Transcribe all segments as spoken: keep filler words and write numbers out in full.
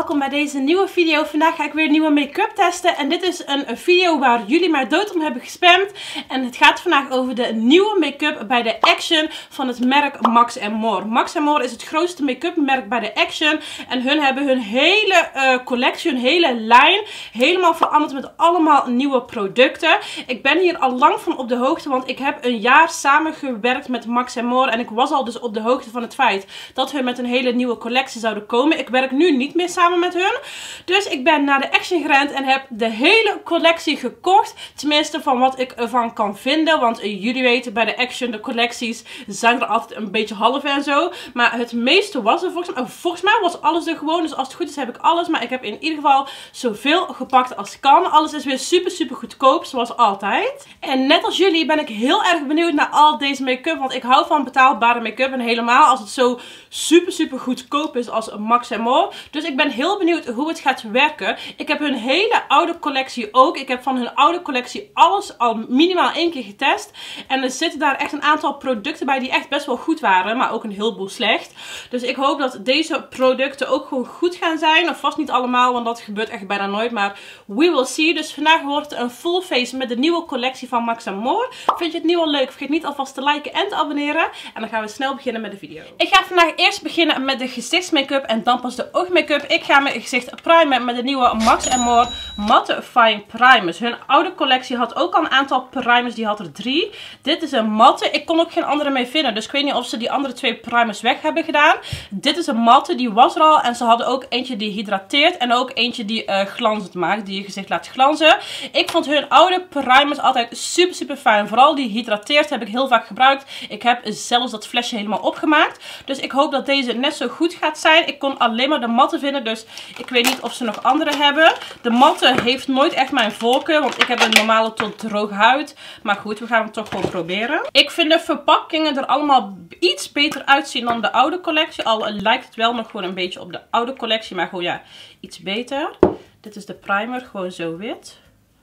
welkom bij deze nieuwe video. Vandaag ga ik weer nieuwe make-up testen. En dit is een video waar jullie mij dood om hebben gespamd. En het gaat vandaag over de nieuwe make-up bij de Action van het merk Max en More. Max en More is het grootste make-up merk bij de Action. En hun hebben hun hele uh, collectie, hun hele lijn helemaal veranderd met allemaal nieuwe producten. Ik ben hier al lang van op de hoogte, want ik heb een jaar samengewerkt met Max en More. En ik was al dus op de hoogte van het feit dat hun met een hele nieuwe collectie zouden komen. Ik werk nu niet meer samen met hun. Dus ik ben naar de Action gerend en heb de hele collectie gekocht. Tenminste van wat ik ervan kan vinden. Want uh, jullie weten bij de Action, de collecties zijn er altijd een beetje half en zo. Maar het meeste was er volgens mij. Volgens mij was alles er gewoon. Dus als het goed is heb ik alles. Maar ik heb in ieder geval zoveel gepakt als kan. Alles is weer super super goedkoop. Zoals altijd. En net als jullie ben ik heel erg benieuwd naar al deze make-up. Want ik hou van betaalbare make-up. En helemaal als het zo super super goedkoop is als Max en More. Dus ik ben heel benieuwd hoe het gaat werken. Ik heb hun hele oude collectie ook. Ik heb van hun oude collectie alles al minimaal één keer getest. En er zitten daar echt een aantal producten bij die echt best wel goed waren. Maar ook een heleboel slecht. Dus ik hoop dat deze producten ook gewoon goed gaan zijn. Of vast niet allemaal, want dat gebeurt echt bijna nooit. Maar we will see. Dus vandaag wordt het een full face met de nieuwe collectie van Max en More. Vind je het nieuw al leuk? Vergeet niet alvast te liken en te abonneren. En dan gaan we snel beginnen met de video. Ik ga vandaag eerst beginnen met de gezichtsmake-up en dan pas de oogmake-up. Ik ga mijn gezicht primen met de nieuwe Max en More Mattifying Primers. Hun oude collectie had ook al een aantal primers. Die had er drie. Dit is een matte. Ik kon ook geen andere mee vinden. Dus ik weet niet of ze die andere twee primers weg hebben gedaan. Dit is een matte. Die was er al. En ze hadden ook eentje die hydrateert. En ook eentje die uh, glanzend maakt. Die je gezicht laat glanzen. Ik vond hun oude primers altijd super super fijn. Vooral die hydrateert heb ik heel vaak gebruikt. Ik heb zelfs dat flesje helemaal opgemaakt. Dus ik hoop dat deze net zo goed gaat zijn. Ik kon alleen maar de matte vinden. Dus ik weet niet of ze nog andere hebben. De matte heeft nooit echt mijn voorkeur. Want ik heb een normale tot droge huid. Maar goed, we gaan hem toch gewoon proberen. Ik vind de verpakkingen er allemaal iets beter uitzien dan de oude collectie. Al lijkt het wel nog gewoon een beetje op de oude collectie. Maar gewoon ja, iets beter. Dit is de primer. Gewoon zo wit.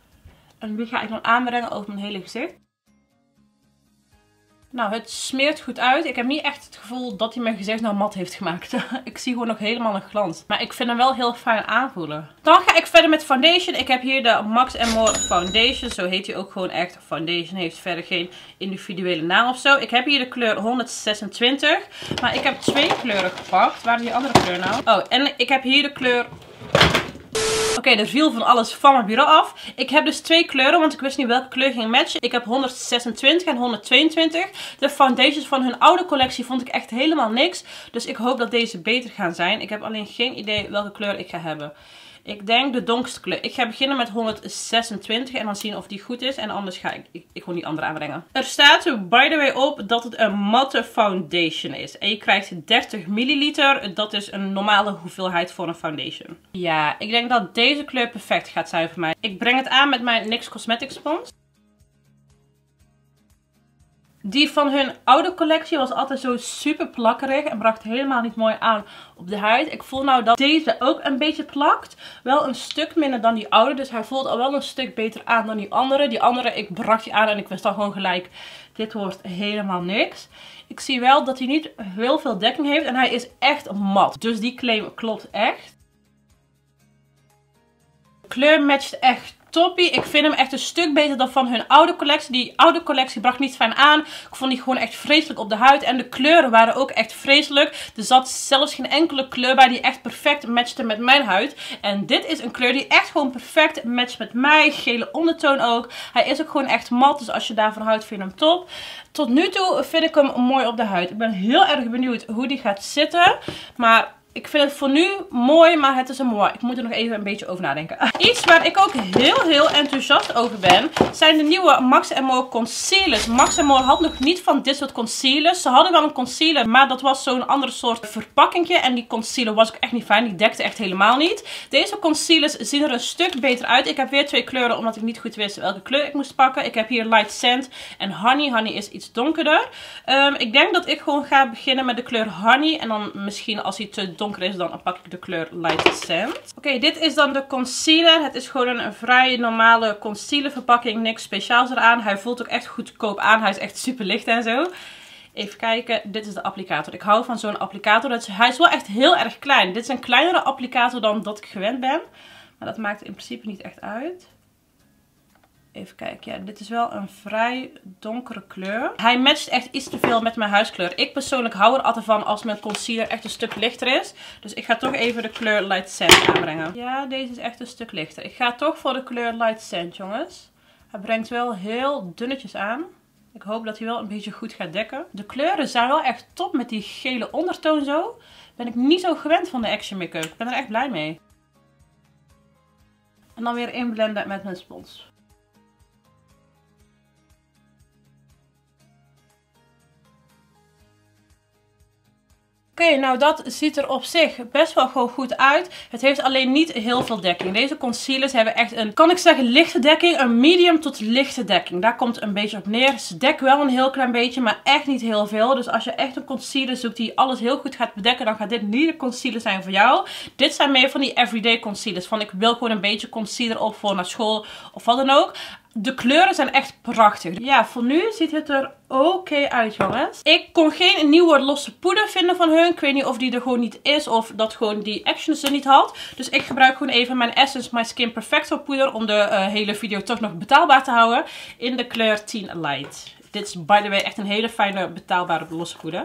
En die ga ik dan aanbrengen over mijn hele gezicht. Nou, het smeert goed uit. Ik heb niet echt het gevoel dat hij mijn gezicht nou mat heeft gemaakt. Ik zie gewoon nog helemaal een glans. Maar ik vind hem wel heel fijn aanvoelen. Dan ga ik verder met foundation. Ik heb hier de Max en More Foundation. Zo heet hij ook gewoon echt. Foundation heeft verder geen individuele naam of zo. Ik heb hier de kleur honderdzesentwintig. Maar ik heb twee kleuren gepakt. Waar is die andere kleur nou? Oh, en ik heb hier de kleur... Oké, okay, er viel van alles van mijn bureau af. Ik heb dus twee kleuren, want ik wist niet welke kleur ging matchen. Ik heb honderdzesentwintig en honderdtweeëntwintig. De foundations van hun oude collectie vond ik echt helemaal niks. Dus ik hoop dat deze beter gaan zijn. Ik heb alleen geen idee welke kleur ik ga hebben. Ik denk de donkerste kleur. Ik ga beginnen met honderdzesentwintig en dan zien of die goed is. En anders ga ik, ik, ik gewoon die andere aanbrengen. Er staat er by the way op dat het een matte foundation is. En je krijgt dertig milliliter. Dat is een normale hoeveelheid voor een foundation. Ja, ik denk dat deze kleur perfect gaat zijn voor mij. Ik breng het aan met mijn N Y X Cosmetics spons. Die van hun oude collectie was altijd zo super plakkerig en bracht helemaal niet mooi aan op de huid. Ik voel nou dat deze ook een beetje plakt. Wel een stuk minder dan die oude, dus hij voelt al wel een stuk beter aan dan die andere. Die andere, ik bracht die aan en ik wist al gewoon gelijk, dit wordt helemaal niks. Ik zie wel dat hij niet heel veel dekking heeft en hij is echt mat. Dus die claim klopt echt. De kleur matcht echt toppie. Ik vind hem echt een stuk beter dan van hun oude collectie. Die oude collectie bracht niet fijn aan. Ik vond die gewoon echt vreselijk op de huid. En de kleuren waren ook echt vreselijk. Er zat zelfs geen enkele kleur bij die echt perfect matchte met mijn huid. En dit is een kleur die echt gewoon perfect matcht met mij. Gele ondertoon ook. Hij is ook gewoon echt mat. Dus als je daarvan houdt, vind je hem top. Tot nu toe vind ik hem mooi op de huid. Ik ben heel erg benieuwd hoe die gaat zitten. Maar... ik vind het voor nu mooi, maar het is een mooi. Ik moet er nog even een beetje over nadenken. Iets waar ik ook heel heel enthousiast over ben, zijn de nieuwe Max en More concealers. Max en More had nog niet van dit soort concealers. Ze hadden wel een concealer, maar dat was zo'n andere soort verpakkingje. En die concealer was ook echt niet fijn. Die dekte echt helemaal niet. Deze concealers zien er een stuk beter uit. Ik heb weer twee kleuren, omdat ik niet goed wist welke kleur ik moest pakken. Ik heb hier Light Sand en Honey. Honey is iets donkerder. Um, ik denk dat ik gewoon ga beginnen met de kleur Honey. En dan misschien als hij te donker is, dan pak ik de kleur Light Sand. Oké, okay, dit is dan de concealer. Het is gewoon een, een vrij normale concealer verpakking. Niks speciaals eraan. Hij voelt ook echt goedkoop aan. Hij is echt super licht en zo. Even kijken, dit is de applicator. Ik hou van zo'n applicator. Dat is, hij is wel echt heel erg klein. Dit is een kleinere applicator dan dat ik gewend ben. Maar dat maakt in principe niet echt uit. Even kijken, ja, dit is wel een vrij donkere kleur. Hij matcht echt iets te veel met mijn huiskleur. Ik persoonlijk hou er altijd van als mijn concealer echt een stuk lichter is. Dus ik ga toch even de kleur Light Sand aanbrengen. Ja, deze is echt een stuk lichter. Ik ga toch voor de kleur Light Sand, jongens. Hij brengt wel heel dunnetjes aan. Ik hoop dat hij wel een beetje goed gaat dekken. De kleuren zijn wel echt top met die gele ondertoon zo. Ben ik niet zo gewend van de Action make-up. Ik ben er echt blij mee. En dan weer inblenden met mijn spons. Oké, okay, nou dat ziet er op zich best wel gewoon goed uit. Het heeft alleen niet heel veel dekking. Deze concealers hebben echt een, kan ik zeggen, lichte dekking. Een medium tot lichte dekking. Daar komt het een beetje op neer. Ze dekken wel een heel klein beetje, maar echt niet heel veel. Dus als je echt een concealer zoekt die alles heel goed gaat bedekken, dan gaat dit niet de concealer zijn voor jou. Dit zijn meer van die everyday concealers. Van ik wil gewoon een beetje concealer op voor naar school of wat dan ook. De kleuren zijn echt prachtig. Ja, voor nu ziet het er oké okay uit, jongens. Ik kon geen nieuwe losse poeder vinden van hun. Ik weet niet of die er gewoon niet is of dat gewoon die Actions er niet had. Dus ik gebruik gewoon even mijn Essence My Skin Perfecto poeder om de uh, hele video toch nog betaalbaar te houden. In de kleur tien Light. Dit is by the way echt een hele fijne betaalbare losse poeder.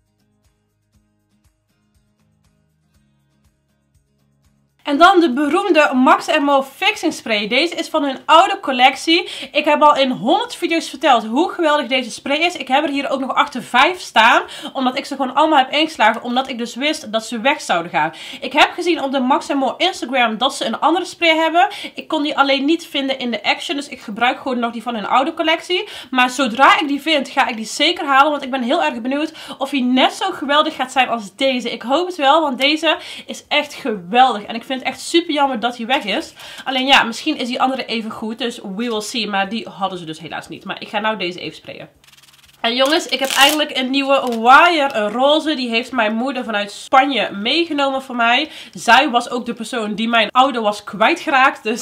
En dan de beroemde Max en Mo Fixing Spray. Deze is van hun oude collectie. Ik heb al in honderd video's verteld hoe geweldig deze spray is. Ik heb er hier ook nog achter vijf staan. Omdat ik ze gewoon allemaal heb ingeslagen. Omdat ik dus wist dat ze weg zouden gaan. Ik heb gezien op de Max en Mo Instagram dat ze een andere spray hebben. Ik kon die alleen niet vinden in de Action. Dus ik gebruik gewoon nog die van hun oude collectie. Maar zodra ik die vind, ga ik die zeker halen. Want ik ben heel erg benieuwd of die net zo geweldig gaat zijn als deze. Ik hoop het wel, want deze is echt geweldig. En ik vind het echt super jammer dat hij weg is. Alleen ja, misschien is die andere even goed. Dus we will see. Maar die hadden ze dus helaas niet. Maar ik ga nou deze even sprayen. En jongens, ik heb eindelijk een nieuwe wire roze. Die heeft mijn moeder vanuit Spanje meegenomen voor mij. Zij was ook de persoon die mijn oude was kwijtgeraakt. Dus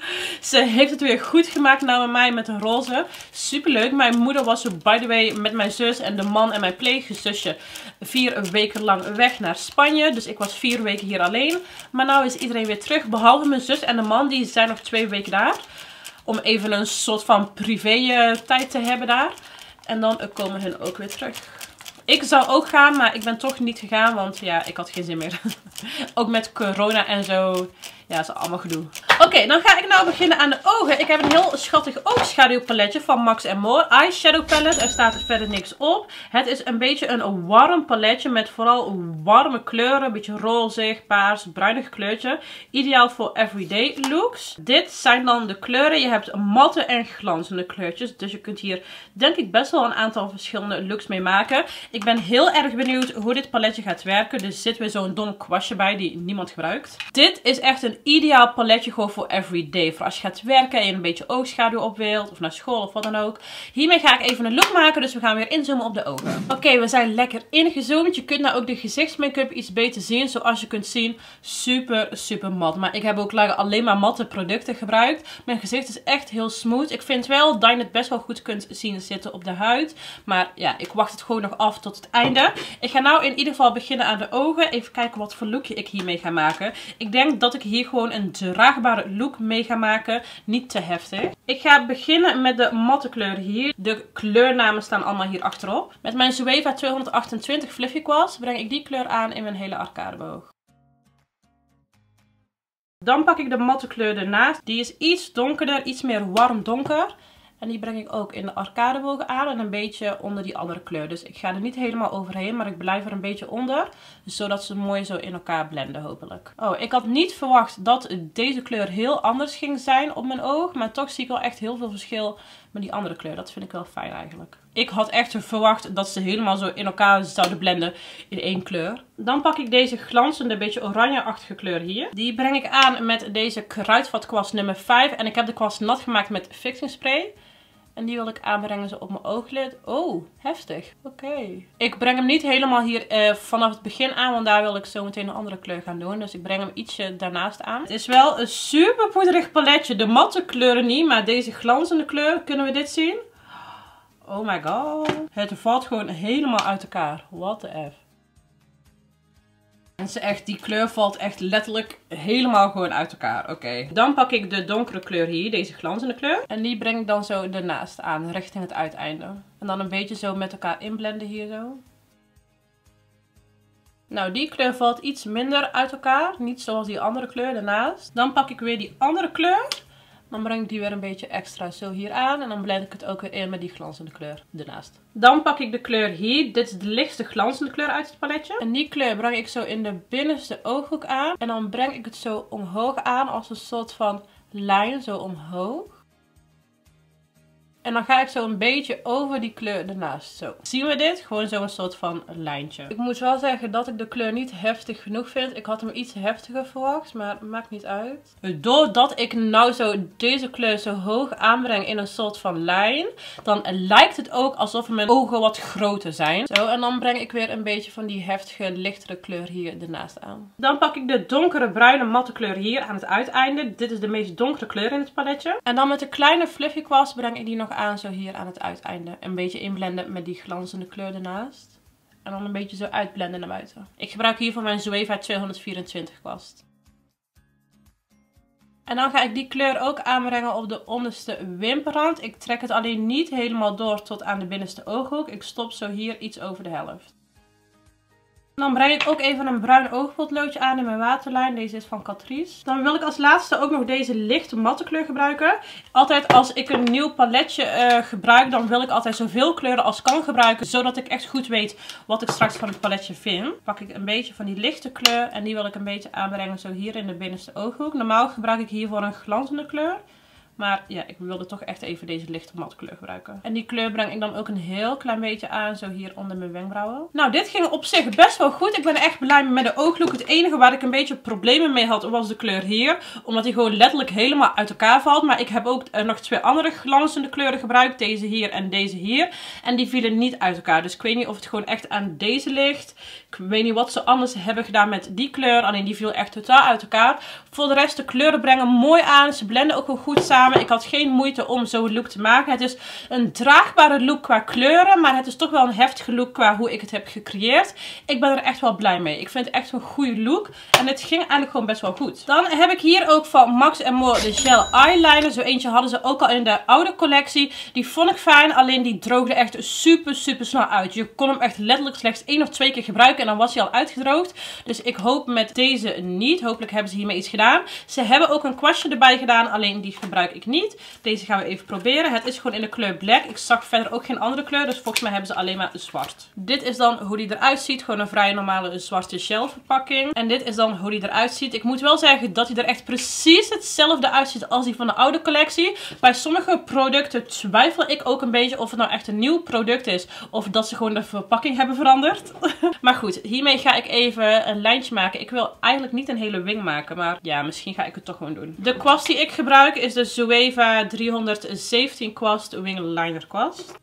ze heeft het weer goed gemaakt nou met mij met een roze. Super leuk. Mijn moeder was by the way met mijn zus en de man en mijn pleegzusje vier weken lang weg naar Spanje. Dus ik was vier weken hier alleen. Maar nou is iedereen weer terug. Behalve mijn zus en de man. Die zijn nog twee weken daar. Om even een soort van privé tijd te hebben daar. En dan komen hun ook weer terug. Ik zou ook gaan, maar ik ben toch niet gegaan. Want ja, ik had geen zin meer. Ook met corona en zo. Ja, dat is allemaal gedoe. Oké, okay, dan ga ik nou beginnen aan de ogen. Ik heb een heel schattig oogschaduwpaletje van Max en Mo. Eyeshadow palette. Er staat verder niks op. Het is een beetje een warm paletje met vooral warme kleuren. Een beetje rozig, paars, bruinig kleurtje. Ideaal voor everyday looks. Dit zijn dan de kleuren. Je hebt matte en glanzende kleurtjes. Dus je kunt hier denk ik best wel een aantal verschillende looks mee maken. Ik ben heel erg benieuwd hoe dit paletje gaat werken. Er zit weer zo'n dom kwastje bij die niemand gebruikt. Dit is echt een ideaal paletje gewoon voor everyday. Voor als je gaat werken en je een beetje oogschaduw op wilt. Of naar school of wat dan ook. Hiermee ga ik even een look maken. Dus we gaan weer inzoomen op de ogen. Oké, okay, we zijn lekker ingezoomd. Je kunt nou ook de gezichtsmake-up iets beter zien. Zoals je kunt zien, super super mat. Maar ik heb ook alleen maar matte producten gebruikt. Mijn gezicht is echt heel smooth. Ik vind wel dat je het best wel goed kunt zien zitten op de huid. Maar ja, ik wacht het gewoon nog af tot het einde. Ik ga nou in ieder geval beginnen aan de ogen. Even kijken wat voor lookje ik hiermee ga maken. Ik denk dat ik hier gewoon een draagbare look mee ga maken. Niet te heftig. Ik ga beginnen met de matte kleuren hier. De kleurnamen staan allemaal hier achterop. Met mijn Zoeva tweehonderdachtentwintig Fluffy Quads breng ik die kleur aan in mijn hele arcadeboog. Dan pak ik de matte kleur ernaast. Die is iets donkerder, iets meer warm donker. En die breng ik ook in de arcadebogen aan en een beetje onder die andere kleur. Dus ik ga er niet helemaal overheen, maar ik blijf er een beetje onder. Zodat ze mooi zo in elkaar blenden hopelijk. Oh, ik had niet verwacht dat deze kleur heel anders ging zijn op mijn oog. Maar toch zie ik wel echt heel veel verschil met die andere kleur. Dat vind ik wel fijn eigenlijk. Ik had echt verwacht dat ze helemaal zo in elkaar zouden blenden in één kleur. Dan pak ik deze glanzende, beetje oranje-achtige kleur hier. Die breng ik aan met deze kruidvatkwast nummer vijf. En ik heb de kwast nat gemaakt met fixing spray. En die wil ik aanbrengen zo op mijn ooglid. Oh, heftig. Oké. Okay. Ik breng hem niet helemaal hier uh, vanaf het begin aan. Want daar wil ik zo meteen een andere kleur gaan doen. Dus ik breng hem ietsje daarnaast aan. Het is wel een super poederig paletje. De matte kleuren niet. Maar deze glanzende kleur. Kunnen we dit zien? Oh my god. Het valt gewoon helemaal uit elkaar. What the F. Mensen, echt, die kleur valt echt letterlijk helemaal gewoon uit elkaar. Oké. Okay. Dan pak ik de donkere kleur hier, deze glanzende kleur. En die breng ik dan zo ernaast aan, richting het uiteinde. En dan een beetje zo met elkaar inblenden hier zo. Nou, die kleur valt iets minder uit elkaar. Niet zoals die andere kleur ernaast. Dan pak ik weer die andere kleur. Dan breng ik die weer een beetje extra zo hier aan. En dan blend ik het ook weer in met die glanzende kleur ernaast. Dan pak ik de kleur hier. Dit is de lichtste glanzende kleur uit het paletje. En die kleur breng ik zo in de binnenste ooghoek aan. En dan breng ik het zo omhoog aan als een soort van lijn. Zo omhoog. En dan ga ik zo een beetje over die kleur ernaast. Zo. Zien we dit? Gewoon zo'n soort van lijntje. Ik moet wel zeggen dat ik de kleur niet heftig genoeg vind. Ik had hem iets heftiger verwacht, maar het maakt niet uit. Doordat ik nou zo deze kleur zo hoog aanbreng in een soort van lijn, dan lijkt het ook alsof mijn ogen wat groter zijn. Zo, en dan breng ik weer een beetje van die heftige, lichtere kleur hier ernaast aan. Dan pak ik de donkere bruine matte kleur hier aan het uiteinde. Dit is de meest donkere kleur in het paletje. En dan met de kleine fluffy kwast breng ik die nog aan zo hier aan het uiteinde. Een beetje inblenden met die glanzende kleur ernaast. En dan een beetje zo uitblenden naar buiten. Ik gebruik hiervoor mijn Zoeva tweehonderdvierentwintig kwast. En dan ga ik die kleur ook aanbrengen op de onderste wimperrand. Ik trek het alleen niet helemaal door tot aan de binnenste ooghoek. Ik stop zo hier iets over de helft. Dan breng ik ook even een bruin oogpotloodje aan in mijn waterlijn. Deze is van Catrice. Dan wil ik als laatste ook nog deze lichte matte kleur gebruiken. Altijd als ik een nieuw paletje uh, gebruik, dan wil ik altijd zoveel kleuren als kan gebruiken. Zodat ik echt goed weet wat ik straks van het paletje vind. Pak ik een beetje van die lichte kleur en die wil ik een beetje aanbrengen zo hier in de binnenste ooghoek. Normaal gebruik ik hiervoor een glanzende kleur. Maar ja, ik wilde toch echt even deze lichte matte kleur gebruiken. En die kleur breng ik dan ook een heel klein beetje aan. Zo hier onder mijn wenkbrauwen. Nou, dit ging op zich best wel goed. Ik ben echt blij met de ooglook. Het enige waar ik een beetje problemen mee had was de kleur hier. Omdat die gewoon letterlijk helemaal uit elkaar valt. Maar ik heb ook uh, nog twee andere glanzende kleuren gebruikt. Deze hier en deze hier. En die vielen niet uit elkaar. Dus ik weet niet of het gewoon echt aan deze ligt. Ik weet niet wat ze anders hebben gedaan met die kleur. Alleen die viel echt totaal uit elkaar. Voor de rest, de kleuren brengen mooi aan. Ze blenden ook wel goed samen. Ik had geen moeite om zo'n look te maken. Het is een draagbare look qua kleuren. Maar het is toch wel een heftige look qua hoe ik het heb gecreëerd. Ik ben er echt wel blij mee. Ik vind het echt een goede look. En het ging eigenlijk gewoon best wel goed. Dan heb ik hier ook van Max and More de gel eyeliner. Zo eentje hadden ze ook al in de oude collectie. Die vond ik fijn. Alleen die droogde echt super super snel uit. Je kon hem echt letterlijk slechts één of twee keer gebruiken. En dan was hij al uitgedroogd. Dus ik hoop met deze niet. Hopelijk hebben ze hiermee iets gedaan. Ze hebben ook een kwastje erbij gedaan. Alleen die gebruik ik niet. Deze gaan we even proberen. Het is gewoon in de kleur black. Ik zag verder ook geen andere kleur. Dus volgens mij hebben ze alleen maar zwart. Dit is dan hoe die eruit ziet. Gewoon een vrij normale zwarte gelverpakking. En dit is dan hoe die eruit ziet. Ik moet wel zeggen dat hij er echt precies hetzelfde uitziet als die van de oude collectie. Bij sommige producten twijfel ik ook een beetje of het nou echt een nieuw product is. Of dat ze gewoon de verpakking hebben veranderd. Maar goed, hiermee ga ik even een lijntje maken. Ik wil eigenlijk niet een hele wing maken. Maar ja, misschien ga ik het toch gewoon doen. De kwast die ik gebruik is de Zoeva driehonderdzeventien kwast Wing Liner kwast.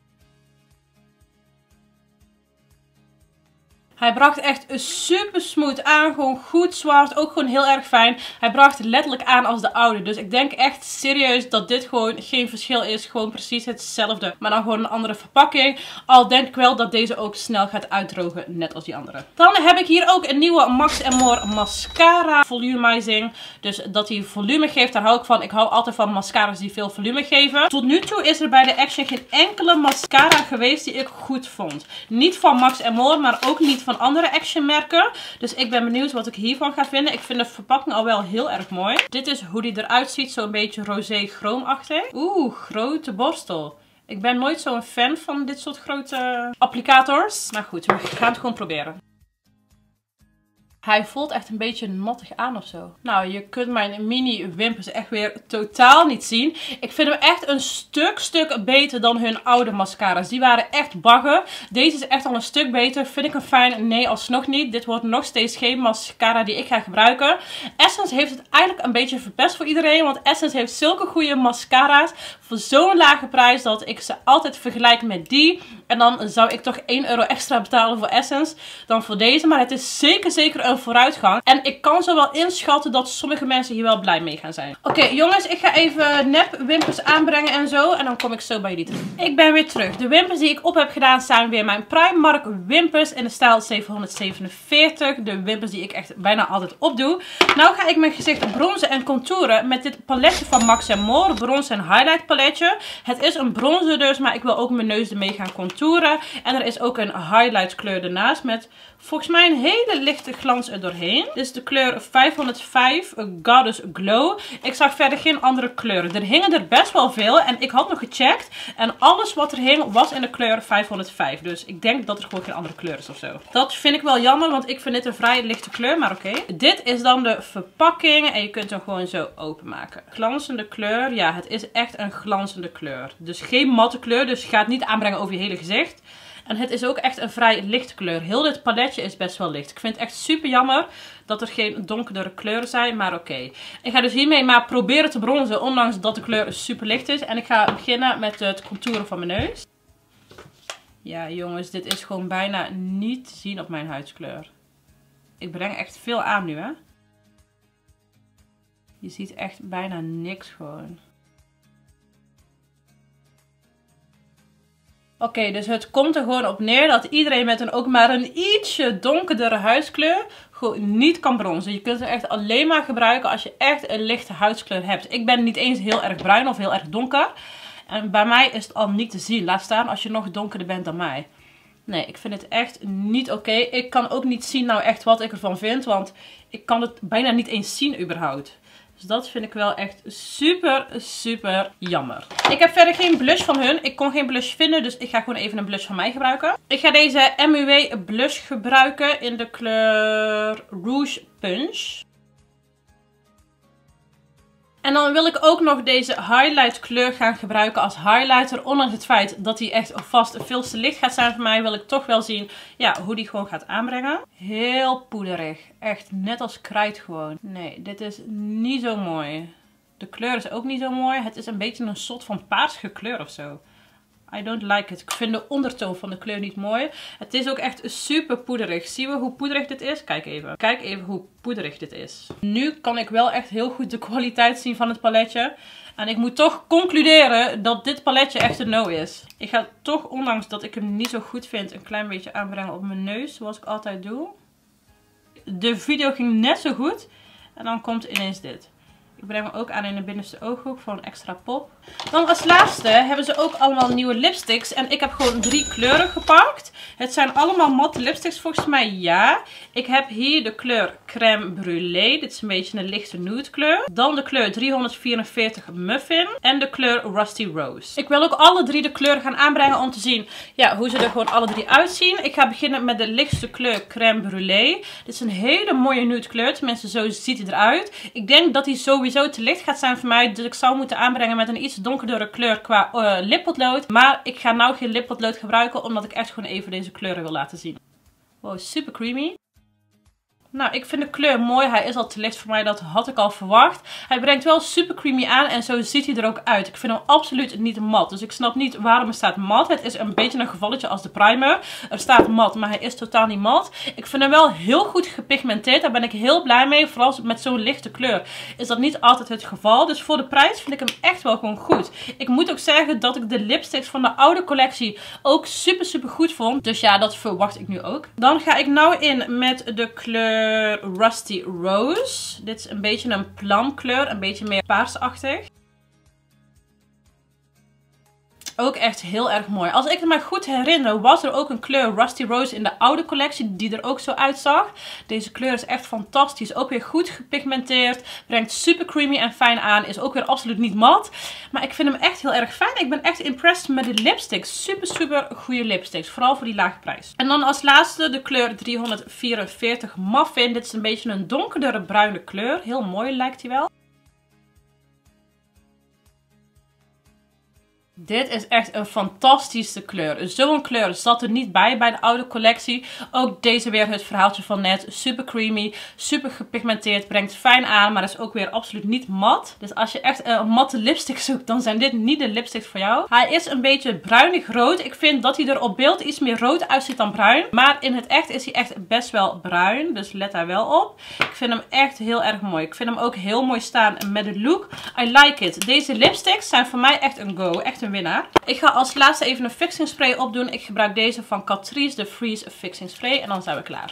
Hij bracht echt super smooth aan. Gewoon goed zwart. Ook gewoon heel erg fijn. Hij bracht letterlijk aan als de oude. Dus ik denk echt serieus dat dit gewoon geen verschil is. Gewoon precies hetzelfde. Maar dan gewoon een andere verpakking. Al denk ik wel dat deze ook snel gaat uitdrogen. Net als die andere. Dan heb ik hier ook een nieuwe Max and More mascara volumizing. Dus dat hij volume geeft. Daar hou ik van. Ik hou altijd van mascara's die veel volume geven. Tot nu toe is er bij de Action geen enkele mascara geweest die ik goed vond. Niet van Max and More. Maar ook niet van van andere Action merken. Dus ik ben benieuwd wat ik hiervan ga vinden. Ik vind de verpakking al wel heel erg mooi. Dit is hoe die eruit ziet. Zo'n beetje rosé chroomachtig. Oeh, grote borstel. Ik ben nooit zo'n fan van dit soort grote applicators. Maar goed, we gaan het gewoon proberen. Hij voelt echt een beetje nattig aan of zo. Nou, je kunt mijn mini wimpers echt weer totaal niet zien. Ik vind hem echt een stuk, stuk beter dan hun oude mascara's. Die waren echt bagger. Deze is echt al een stuk beter. Vind ik hem fijn? Nee, alsnog niet. Dit wordt nog steeds geen mascara die ik ga gebruiken. Essence heeft het eigenlijk een beetje verpest voor iedereen. Want Essence heeft zulke goede mascara's voor zo'n lage prijs dat ik ze altijd vergelijk met die. En dan zou ik toch één euro extra betalen voor Essence dan voor deze. Maar het is zeker, zeker een een vooruitgang. En ik kan zo wel inschatten dat sommige mensen hier wel blij mee gaan zijn. Oké okay, jongens, ik ga even nep wimpers aanbrengen en zo. En dan kom ik zo bij jullie terug. Ik ben weer terug. De wimpers die ik op heb gedaan zijn weer mijn Primark wimpers in de stijl zevenhonderdzevenenveertig. De wimpers die ik echt bijna altijd opdoe. Nou ga ik mijn gezicht bronzen en contouren met dit paletje van Max en More. Bronze en highlight paletje. Het is een bronzer dus, maar ik wil ook mijn neus ermee gaan contouren. En er is ook een highlight kleur ernaast met volgens mij een hele lichte glans er doorheen. Dit is de kleur vijfhonderdvijf Goddess Glow. Ik zag verder geen andere kleuren. Er hingen er best wel veel en ik had nog gecheckt. En alles wat er hing was in de kleur vijfhonderdvijf. Dus ik denk dat er gewoon geen andere kleur is of zo. Dat vind ik wel jammer, want ik vind dit een vrij lichte kleur, maar oké. Okay. Dit is dan de verpakking en je kunt hem gewoon zo openmaken. Glanzende kleur. Ja, het is echt een glanzende kleur. Dus geen matte kleur, dus je gaat het niet aanbrengen over je hele gezicht. En het is ook echt een vrij lichte kleur. Heel dit paletje is best wel licht. Ik vind het echt super jammer dat er geen donkerdere kleuren zijn. Maar oké. Okay. Ik ga dus hiermee maar proberen te bronzen. Ondanks dat de kleur super licht is. En ik ga beginnen met het contouren van mijn neus. Ja jongens, dit is gewoon bijna niet te zien op mijn huidskleur. Ik breng echt veel aan nu hè. Je ziet echt bijna niks gewoon. Oké, okay, dus het komt er gewoon op neer dat iedereen met een ook maar een ietsje donkerdere huidskleur gewoon niet kan bronzen. Je kunt het echt alleen maar gebruiken als je echt een lichte huidskleur hebt. Ik ben niet eens heel erg bruin of heel erg donker. En bij mij is het al niet te zien. Laat staan als je nog donkerder bent dan mij. Nee, ik vind het echt niet oké. Okay. Ik kan ook niet zien nou echt wat ik ervan vind. Want ik kan het bijna niet eens zien überhaupt. Dus dat vind ik wel echt super, super jammer. Ik heb verder geen blush van hun. Ik kon geen blush vinden, dus ik ga gewoon even een blush van mij gebruiken. Ik ga deze M U W blush gebruiken in de kleur Rouge Punch. En dan wil ik ook nog deze highlight kleur gaan gebruiken als highlighter. Ondanks het feit dat die echt vast veel te licht gaat zijn voor mij, wil ik toch wel zien ja, hoe die gewoon gaat aanbrengen. Heel poederig. Echt net als krijt gewoon. Nee, dit is niet zo mooi. De kleur is ook niet zo mooi. Het is een beetje een soort van paarsige kleur of zo. I don't like it. Ik vind de ondertoon van de kleur niet mooi. Het is ook echt super poederig. Zien we hoe poederig dit is? Kijk even. Kijk even hoe poederig dit is. Nu kan ik wel echt heel goed de kwaliteit zien van het paletje. En ik moet toch concluderen dat dit paletje echt een no is. Ik ga toch, ondanks dat ik hem niet zo goed vind, een klein beetje aanbrengen op mijn neus. Zoals ik altijd doe. De video ging net zo goed. En dan komt ineens dit. Ik breng hem ook aan in de binnenste ooghoek voor een extra pop. Dan als laatste hebben ze ook allemaal nieuwe lipsticks. En ik heb gewoon drie kleuren gepakt. Het zijn allemaal matte lipsticks volgens mij, ja. Ik heb hier de kleur Crème Brûlée. Dit is een beetje een lichte nude kleur. Dan de kleur driehonderdvierenveertig Muffin. En de kleur Rusty Rose. Ik wil ook alle drie de kleuren gaan aanbrengen om te zien ja, hoe ze er gewoon alle drie uitzien. Ik ga beginnen met de lichtste kleur Crème Brûlée. Dit is een hele mooie nude kleur. Tenminste, zo ziet hij eruit. Ik denk dat hij sowieso te licht gaat zijn voor mij. Dus ik zou moeten aanbrengen met een iets donkerdere kleur qua uh, lippotlood. Maar ik ga nou geen lippotlood gebruiken. Omdat ik echt gewoon even deze kleuren wil laten zien. Wow, super creamy. Nou, ik vind de kleur mooi. Hij is al te licht voor mij. Dat had ik al verwacht. Hij brengt wel super creamy aan. En zo ziet hij er ook uit. Ik vind hem absoluut niet mat. Dus ik snap niet waarom er staat mat. Het is een beetje een gevalletje als de primer. Er staat mat, maar hij is totaal niet mat. Ik vind hem wel heel goed gepigmenteerd. Daar ben ik heel blij mee. Vooral met zo'n lichte kleur is dat niet altijd het geval. Dus voor de prijs vind ik hem echt wel gewoon goed. Ik moet ook zeggen dat ik de lipsticks van de oude collectie ook super super goed vond. Dus ja, dat verwacht ik nu ook. Dan ga ik nou in met de kleur Rusty Rose. Dit is een beetje een plumkleur. Een beetje meer paarsachtig. Ook echt heel erg mooi. Als ik het me goed herinner, was er ook een kleur Rusty Rose in de oude collectie die er ook zo uitzag. Deze kleur is echt fantastisch. Ook weer goed gepigmenteerd. Brengt super creamy en fijn aan. Is ook weer absoluut niet mat. Maar ik vind hem echt heel erg fijn. Ik ben echt impressed met de lipsticks. Super super goede lipsticks. Vooral voor die lage prijs. En dan als laatste de kleur driehonderdvierenveertig Muffin. Dit is een beetje een donkerdere bruine kleur. Heel mooi lijkt hij wel. Dit is echt een fantastische kleur. Zo'n kleur zat er niet bij bij de oude collectie. Ook deze weer het verhaaltje van net. Super creamy, super gepigmenteerd, brengt fijn aan, maar is ook weer absoluut niet mat. Dus als je echt een matte lipstick zoekt, dan zijn dit niet de lipsticks voor jou. Hij is een beetje bruinig rood. Ik vind dat hij er op beeld iets meer rood uitziet dan bruin. Maar in het echt is hij echt best wel bruin. Dus let daar wel op. Ik vind hem echt heel erg mooi. Ik vind hem ook heel mooi staan met de look. I like it. Deze lipsticks zijn voor mij echt een go. Echt een winnaar. Ik ga als laatste even een fixing spray opdoen. Ik gebruik deze van Catrice, de Freeze Fixing Spray. En dan zijn we klaar.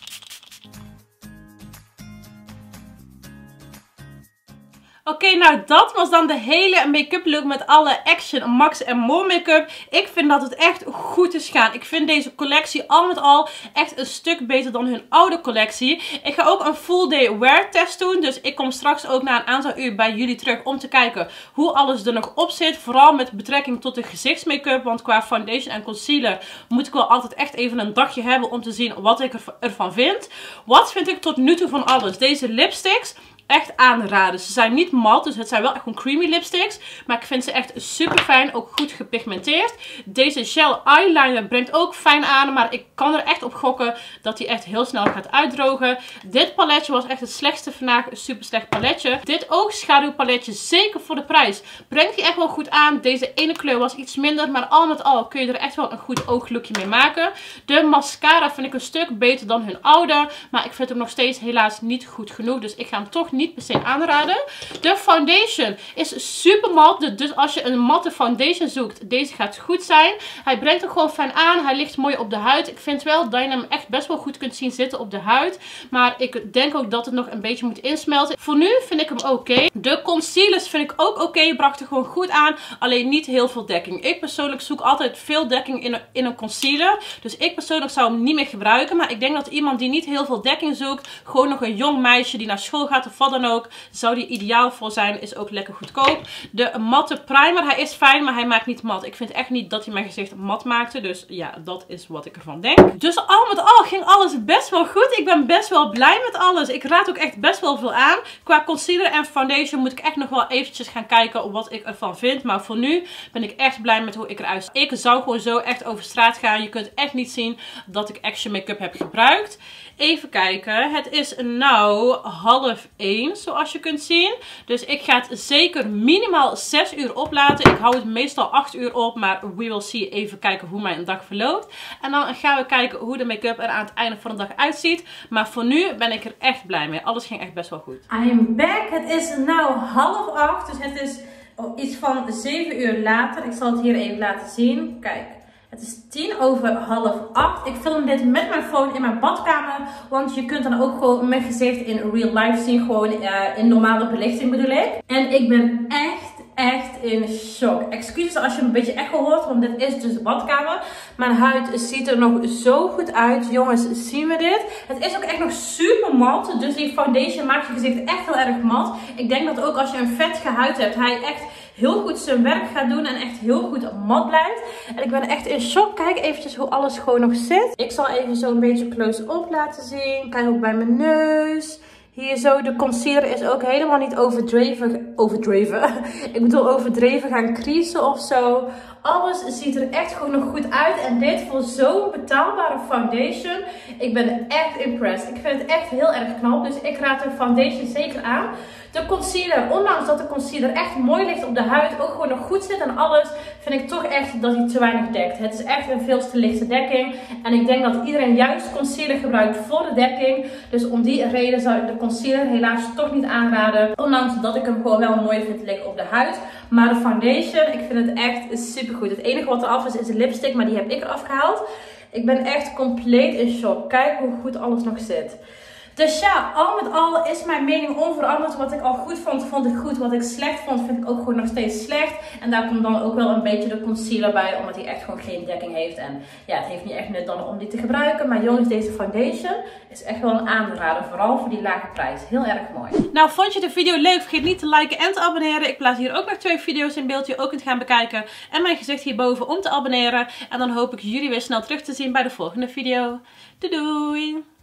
Oké, okay, nou dat was dan de hele make-up look met alle Action, Max en More make-up. Ik vind dat het echt goed is gaan. Ik vind deze collectie al met al echt een stuk beter dan hun oude collectie. Ik ga ook een full day wear test doen. Dus ik kom straks ook na een aantal uur bij jullie terug om te kijken hoe alles er nog op zit. Vooral met betrekking tot de gezichtsmake-up. Want qua foundation en concealer moet ik wel altijd echt even een dagje hebben om te zien wat ik ervan vind. Wat vind ik tot nu toe van alles? Deze lipsticks... echt aanraden. Ze zijn niet mat, dus het zijn wel echt gewoon creamy lipsticks. Maar ik vind ze echt super fijn, ook goed gepigmenteerd. Deze gel eyeliner brengt ook fijn aan, maar ik kan er echt op gokken dat die echt heel snel gaat uitdrogen. Dit paletje was echt het slechtste vandaag, een super slecht paletje. Dit oogschaduwpaletje, zeker voor de prijs, brengt die echt wel goed aan. Deze ene kleur was iets minder, maar al met al kun je er echt wel een goed ooglookje mee maken. De mascara vind ik een stuk beter dan hun oude, maar ik vind hem nog steeds helaas niet goed genoeg, dus ik ga hem toch niet per se aanraden. De foundation is super mat. Dus als je een matte foundation zoekt, deze gaat goed zijn. Hij brengt er gewoon fijn aan. Hij ligt mooi op de huid. Ik vind wel dat je hem echt best wel goed kunt zien zitten op de huid. Maar ik denk ook dat het nog een beetje moet insmelten. Voor nu vind ik hem oké. Okay. De concealers vind ik ook oké. Okay. Bracht er gewoon goed aan. Alleen niet heel veel dekking. Ik persoonlijk zoek altijd veel dekking in een, in een concealer. Dus ik persoonlijk zou hem niet meer gebruiken. Maar ik denk dat iemand die niet heel veel dekking zoekt, gewoon nog een jong meisje die naar school gaat of wat dan ook, zou die ideaal voor zijn. Is ook lekker goedkoop. De matte primer, hij is fijn, maar hij maakt niet mat. Ik vind echt niet dat hij mijn gezicht mat maakte. Dus ja, dat is wat ik ervan denk. Dus al met al ging alles best wel goed. Ik ben best wel blij met alles. Ik raad ook echt best wel veel aan. Qua concealer en foundation moet ik echt nog wel eventjes gaan kijken wat ik ervan vind. Maar voor nu ben ik echt blij met hoe ik eruit zie. Ik zou gewoon zo echt over straat gaan. Je kunt echt niet zien dat ik Action make-up heb gebruikt. Even kijken. Het is nou half één, zoals je kunt zien. Dus ik ga het zeker minimaal zes uur oplaten. Ik hou het meestal acht uur op, maar we will see. Even kijken hoe mijn dag verloopt. En dan gaan we kijken hoe de make-up er aan het einde van de dag uitziet. Maar voor nu ben ik er echt blij mee. Alles ging echt best wel goed. I am back. Het is nou half acht. Dus het is iets van zeven uur later. Ik zal het hier even laten zien. Kijk. Het is tien over half acht. Ik film dit met mijn phone in mijn badkamer. Want je kunt dan ook gewoon mijn gezicht in real life zien. Gewoon uh, in normale belichting bedoel ik. En ik ben echt, echt in shock. Excuses als je een beetje echo hoort. Want dit is dus de badkamer. Mijn huid ziet er nog zo goed uit. Jongens, zien we dit? Het is ook echt nog super mat. Dus die foundation maakt je gezicht echt heel erg mat. Ik denk dat ook als je een vettige huid hebt, hij echt heel goed zijn werk gaat doen en echt heel goed mat blijft. En ik ben echt in shock. Kijk eventjes hoe alles gewoon nog zit. Ik zal even zo een beetje close-up laten zien. Kijk ook bij mijn neus. Hier zo, de concealer is ook helemaal niet overdreven. Overdreven. Ik bedoel overdreven gaan creasen of zo. Alles ziet er echt gewoon nog goed uit. En dit voor zo'n betaalbare foundation. Ik ben echt impressed. Ik vind het echt heel erg knap. Dus ik raad de foundation zeker aan. De concealer, ondanks dat de concealer echt mooi ligt op de huid, ook gewoon nog goed zit en alles, vind ik toch echt dat hij te weinig dekt. Het is echt een veel te lichte dekking. En ik denk dat iedereen juist concealer gebruikt voor de dekking. Dus om die reden zou ik de concealer helaas toch niet aanraden. Ondanks dat ik hem gewoon wel mooi vind liggen op de huid. Maar de foundation, ik vind het echt super goed. Het enige wat eraf is, is de lipstick, maar die heb ik eraf gehaald. Ik ben echt compleet in shock. Kijk hoe goed alles nog zit. Dus ja, al met al is mijn mening onveranderd. Wat ik al goed vond, vond ik goed. Wat ik slecht vond, vind ik ook gewoon nog steeds slecht. En daar komt dan ook wel een beetje de concealer bij. Omdat hij echt gewoon geen dekking heeft. En ja, het heeft niet echt nut dan om die te gebruiken. Maar jongens, deze foundation is echt wel een aanrader. Vooral voor die lage prijs. Heel erg mooi. Nou, vond je de video leuk? Vergeet niet te liken en te abonneren. Ik plaats hier ook nog twee video's in beeld die je ook kunt gaan bekijken. En mijn gezicht hierboven om te abonneren. En dan hoop ik jullie weer snel terug te zien bij de volgende video. Doei doei!